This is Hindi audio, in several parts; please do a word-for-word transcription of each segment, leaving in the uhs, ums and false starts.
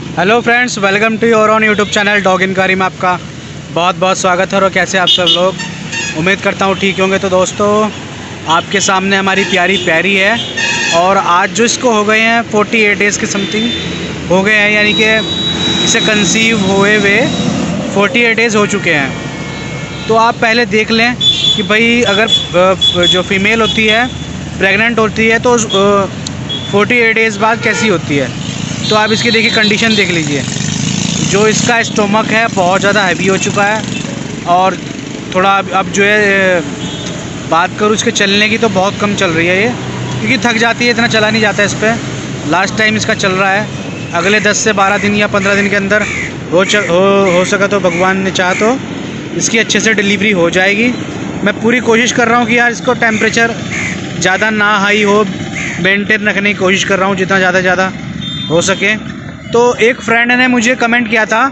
Hello friends, welcome to your on YouTube channel dog inquiry में आपका बहुत बहुत स्वागत है। और कैसे आप सब लोग, उम्मीद करता हूँ ठीक होंगे। तो दोस्तों, आपके सामने हमारी प्यारी प्यारी है और आज जो इसको हो गए हैं अड़तालीस डेज़ के समथिंग हो गए हैं, यानी कि इसे कंसीव हुए हुए अड़तालीस डेज़ हो चुके हैं। तो आप पहले देख लें कि भाई अगर जो फीमेल होती है प्रेग्नेंट होती है तो अड़तालीस डेज़ बाद कैसी होती है। तो आप इसकी देखिए कंडीशन देख लीजिए। जो इसका स्टोमक है बहुत ज़्यादा हैवी हो चुका है और थोड़ा अब जो है बात करूँ इसके चलने की तो बहुत कम चल रही है ये, क्योंकि थक जाती है, इतना चला नहीं जाता इस पर। लास्ट टाइम इसका चल रहा है, अगले दस से बारह दिन या पंद्रह दिन के अंदर हो च, हो, हो सका तो भगवान ने चाहा तो इसकी अच्छे से डिलीवरी हो जाएगी। मैं पूरी कोशिश कर रहा हूँ कि यार इसको टेम्परेचर ज़्यादा ना हाई हो, मेंटेन रखने की कोशिश कर रहा हूँ जितना ज़्यादा ज़्यादा हो सके। तो एक फ्रेंड ने मुझे कमेंट किया था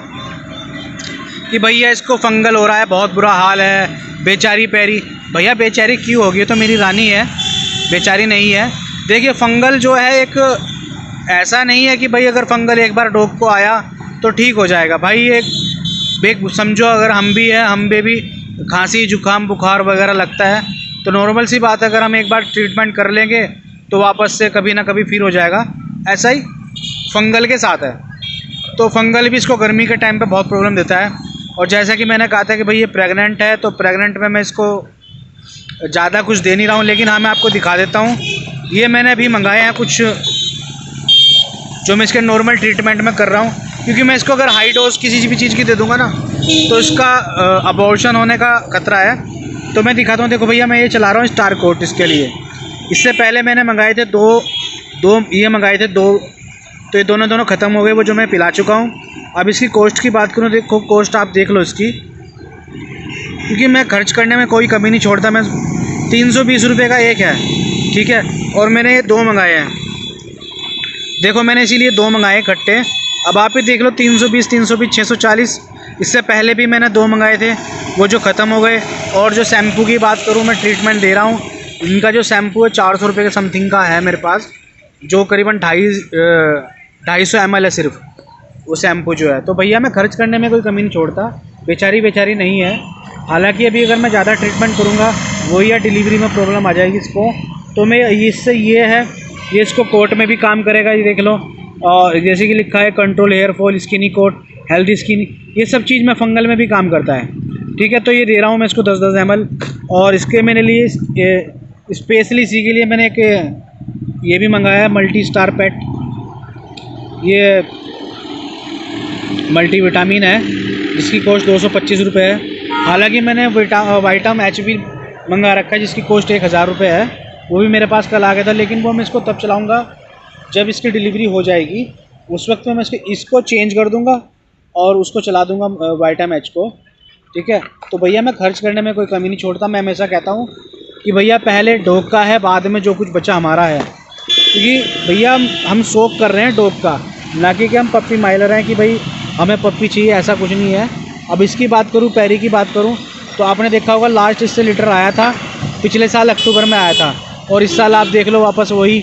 कि भैया इसको फंगल हो रहा है, बहुत बुरा हाल है, बेचारी पैरी। भैया बेचारी क्यों होगी, तो मेरी रानी है, बेचारी नहीं है। देखिए फंगल जो है एक ऐसा नहीं है कि भाई अगर फंगल एक बार डॉग को आया तो ठीक हो जाएगा। भाई एक समझो अगर हम भी है, हम पे भी खांसी जुकाम बुखार वगैरह लगता है तो नॉर्मल सी बात है, अगर हम एक बार ट्रीटमेंट कर लेंगे तो वापस से कभी ना कभी फिर हो जाएगा। ऐसा ही फंगल के साथ है। तो फंगल भी इसको गर्मी के टाइम पे बहुत प्रॉब्लम देता है। और जैसा कि मैंने कहा था कि भाई ये प्रेग्नेंट है, तो प्रेग्नेंट में मैं इसको ज़्यादा कुछ दे नहीं रहा हूँ, लेकिन हाँ मैं आपको दिखा देता हूँ। ये मैंने अभी मंगाए हैं कुछ जो मैं इसके नॉर्मल ट्रीटमेंट में कर रहा हूँ, क्योंकि मैं इसको अगर हाई डोज किसी भी चीज़ की दे दूँगा ना तो इसका अबॉर्शन होने का खतरा है। तो मैं दिखाता हूँ, देखो भैया मैं ये चला रहा हूँ स्टार कोट इसके लिए। इससे पहले मैंने मंगाए थे दो दो ये मंगाए थे दो तो ये दोनों दोनों ख़त्म हो गए, वो जो मैं पिला चुका हूँ। अब इसकी कॉस्ट की बात करूँ, देखो कॉस्ट आप देख लो इसकी, क्योंकि मैं खर्च करने में कोई कमी नहीं छोड़ता। मैं तीन सौ बीस रुपये का एक है, ठीक है, और मैंने ये दो मंगाए हैं। देखो मैंने इसीलिए दो मंगाए इकट्ठे। अब आप ही देख लो, तीन सौ बीस तीन सौ बीस छः सौ चालीस। इससे पहले भी मैंने दो मंगाए थे, वो जो ख़त्म हो गए। और जो शैम्पू की बात करूँ, मैं ट्रीटमेंट दे रहा हूँ, इनका जो शैम्पू है चार सौ रुपये के समथिंग का है मेरे पास, जो करीबन ढाई ढाई सौ एम एल है सिर्फ वो शैम्पू जो है। तो भैया मैं खर्च करने में कोई कमी नहीं छोड़ता, बेचारी बेचारी नहीं है। हालांकि अभी अगर मैं ज़्यादा ट्रीटमेंट करूँगा वही या डिलीवरी में प्रॉब्लम आ जाएगी इसको। तो मैं इससे ये है, ये इसको कोट में भी काम करेगा, ये देख लो। और जैसे कि लिखा है control hair fall, skinny coat, health skin, ये सब चीज़ में फंगल में भी काम करता है, ठीक है। तो ये दे रहा हूँ मैं इसको दस दस एम एल। और इसके मेरे लिए स्पेशली इसी के लिए मैंने एक ये भी मंगाया है, मल्टी स्टार पेट। ये मल्टी विटामिन है, जिसकी कॉस्ट दो सौ पच्चीस रुपये है। हालांकि मैंने विटा वाइटम एच भी मंगा रखा है, जिसकी कॉस्ट एक हज़ार रुपये है। वो भी मेरे पास कल आ गया था, लेकिन वो मैं इसको तब चलाऊँगा जब इसकी डिलीवरी हो जाएगी। उस वक्त में मैं इसके इसको चेंज कर दूँगा और उसको चला दूँगा वाइटम एच को, ठीक है। तो भैया मैं खर्च करने में कोई कमी नहीं छोड़ता। मैं हमेशा कहता हूँ कि भैया पहले डॉग का है, बाद में जो कुछ बचा हमारा है, क्योंकि भैया हम शौक कर रहे हैं डॉग का, ना कि हम पप्पी माइलर हैं कि भाई हमें पप्पी चाहिए, ऐसा कुछ नहीं है। अब इसकी बात करूँ, पैरी की बात करूँ, तो आपने देखा होगा लास्ट इससे लीटर आया था पिछले साल अक्टूबर में आया था, और इस साल आप देख लो वापस वही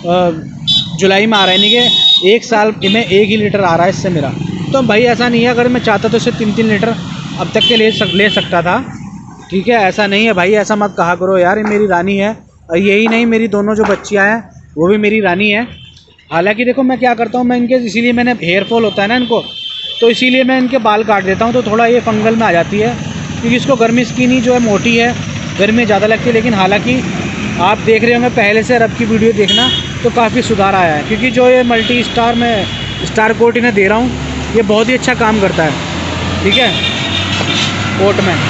जुलाई में आ रहा है, यानी कि एक साल में एक ही लीटर आ रहा है इससे मेरा। तो भाई ऐसा नहीं है, अगर मैं चाहता तो इससे तीन तीन लीटर अब तक के ले सक ले सकता था, ठीक है। ऐसा नहीं है भाई, ऐसा मत कहा करो यार, ये मेरी रानी है। और यही नहीं, मेरी दोनों जो बच्चियाँ हैं वो भी मेरी रानी है। हालांकि देखो मैं क्या करता हूँ, मैं इनके इसीलिए मैंने हेयर फॉल होता है ना इनको, तो इसीलिए मैं इनके बाल काट देता हूँ, तो थोड़ा ये फंगल में आ जाती है, क्योंकि इसको गर्मी स्किनी जो है मोटी है, गर्मी ज़्यादा लगती है। लेकिन हालांकि आप देख रहे होंगे पहले से, रब की वीडियो देखना तो काफ़ी सुधार आया है, क्योंकि जो ये मल्टी स्टार में स्टार कोट इन्हें दे रहा हूँ, ये बहुत ही अच्छा काम करता है, ठीक है, कोट में।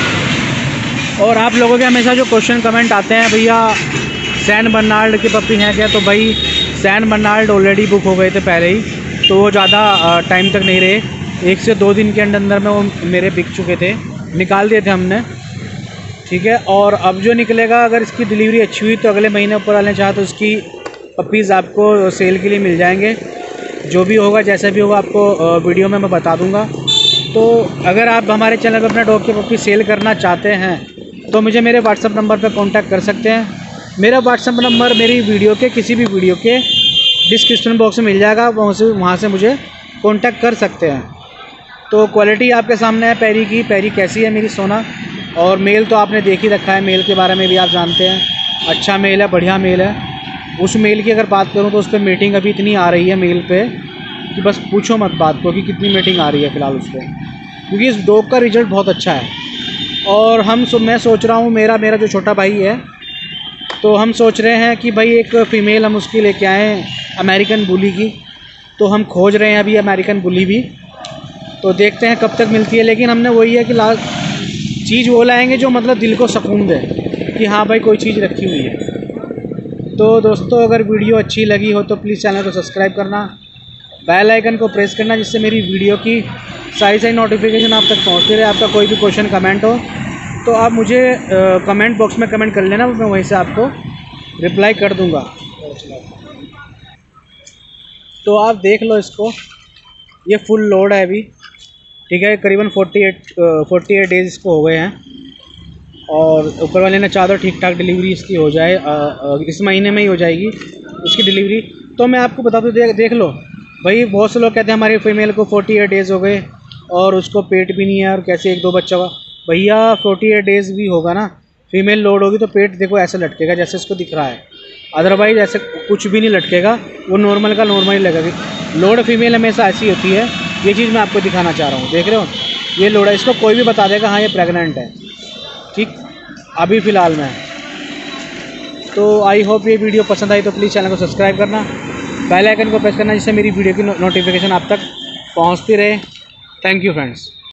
और आप लोगों के हमेशा जो क्वेश्चन कमेंट आते हैं, भैया सैन बर्नार्ड की पप्पी हैं क्या, तो भाई सैन बर्नार्ड ऑलरेडी बुक हो गए थे पहले ही, तो वो ज़्यादा टाइम तक नहीं रहे। एक से दो दिन के अंदर अंदर में वो मेरे बिक चुके थे, निकाल दिए थे हमने, ठीक है। और अब जो निकलेगा, अगर इसकी डिलीवरी अच्छी हुई तो अगले महीने ऊपर वाले चाहे तो उसकी पप्पीज़ आपको सेल के लिए मिल जाएंगे। जो भी होगा, जैसा भी होगा, आपको वीडियो में मैं बता दूँगा। तो अगर आप हमारे चैनल पर अपना डॉग की पप्पी सेल करना चाहते हैं तो मुझे मेरे व्हाट्सअप नंबर पर कॉन्टैक्ट कर सकते हैं। मेरा व्हाट्सअप नंबर मेरी वीडियो के किसी भी वीडियो के डिस्क्रिप्शन बॉक्स में मिल जाएगा, वहाँ से वहाँ से मुझे कांटेक्ट कर सकते हैं। तो क्वालिटी आपके सामने है पैरी की। पैरी कैसी है मेरी सोना। और मेल तो आपने देख ही रखा है, मेल के बारे में भी आप जानते हैं, अच्छा मेल है, बढ़िया मेल है। उस मेल की अगर बात करूं तो उस पर मीटिंग अभी इतनी आ रही है मेल पे कि बस पूछो मत बात को कि कितनी मीटिंग आ रही है फ़िलहाल उस पर, क्योंकि इस डॉग का रिजल्ट बहुत अच्छा है। और हम सो मैं सोच रहा हूँ, मेरा मेरा जो छोटा भाई है, तो हम सोच रहे हैं कि भाई एक फ़ीमेल हम उसकी लेके आएँ अमेरिकन बुली की। तो हम खोज रहे हैं अभी अमेरिकन बुली भी, तो देखते हैं कब तक मिलती है। लेकिन हमने वही है कि लास्ट चीज़ वो लाएंगे जो मतलब दिल को सुकून दे कि हाँ भाई कोई चीज़ रखी हुई है। तो दोस्तों अगर वीडियो अच्छी लगी हो तो प्लीज़ चैनल को सब्सक्राइब करना, बेल आइकन को प्रेस करना, जिससे मेरी वीडियो की सारी सारी नोटिफिकेशन आप तक पहुँचती रहे। आपका कोई भी क्वेश्चन कमेंट हो तो आप मुझे कमेंट बॉक्स में कमेंट कर लेना, मैं वहीं से आपको रिप्लाई कर दूँगा। तो आप देख लो इसको, ये फुल लोड है अभी, ठीक है। करीबन अड़तालीस अड़तालीस डेज़ इसको हो गए हैं। और ऊपर वाले ने चादर ठीक ठाक डिलीवरी इसकी हो जाए, आ, आ, इस महीने में ही हो जाएगी इसकी डिलीवरी। तो मैं आपको बता दूँ, देख देख लो भाई, बहुत से लोग कहते हैं हमारी फीमेल को अड़तालीस डेज़ हो गए और उसको पेट भी नहीं है और कैसे एक दो बच्चा हुआ। भैया अड़तालीस डेज़ भी होगा ना, फीमेल लोड होगी तो पेट देखो ऐसे लटकेगा जैसे इसको दिख रहा है, अदरवाइज़ ऐसे कुछ भी नहीं लटकेगा, वो नॉर्मल का नॉर्मल ही लगेगा। लोड फीमेल हमेशा ऐसी होती है, ये चीज़ मैं आपको दिखाना चाह रहा हूँ। देख रहे हो ये लोड है, इसको कोई भी बता देगा हाँ ये प्रेग्नेंट है, ठीक, अभी फ़िलहाल में। तो आई होप ये वीडियो पसंद आई तो प्लीज़ चैनल को सब्सक्राइब करना, बेल आइकन को प्रेस करना, जिससे मेरी वीडियो की नोटिफिकेशन आप तक पहुंचती रहे। Thank you friends.